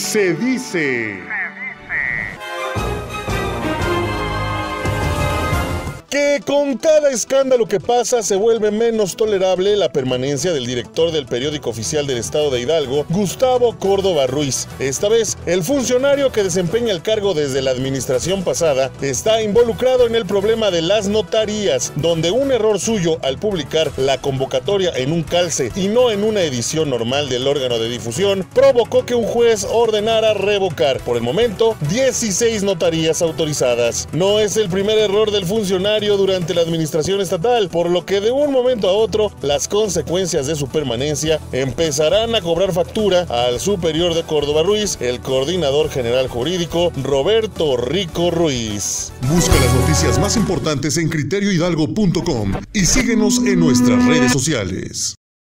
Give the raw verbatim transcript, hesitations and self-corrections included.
Se dice que con cada escándalo que pasa se vuelve menos tolerable la permanencia del director del periódico oficial del estado de Hidalgo, Gustavo Córdoba Ruiz. Esta vez, el funcionario que desempeña el cargo desde la administración pasada está involucrado en el problema de las notarías, donde un error suyo al publicar la convocatoria en un calce y no en una edición normal del órgano de difusión provocó que un juez ordenara revocar, por el momento, dieciséis notarías autorizadas. No es el primer error del funcionario durante la administración estatal, por lo que de un momento a otro las consecuencias de su permanencia empezarán a cobrar factura al superior de Córdoba Ruiz, el coordinador general jurídico Roberto Rico Ruiz. Busca las noticias más importantes en criterio hidalgo punto com y síguenos en nuestras redes sociales.